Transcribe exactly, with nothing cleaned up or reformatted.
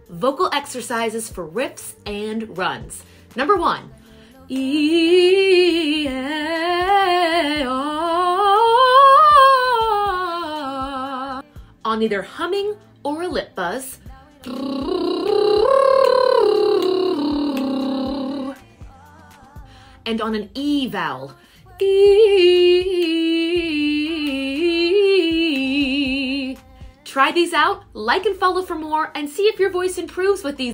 vocal exercises for riffs and runs. Number one, E, A, O, on either humming or a lip buzz. And on an E vowel. E. Try these out, like and follow for more, and see if your voice improves with these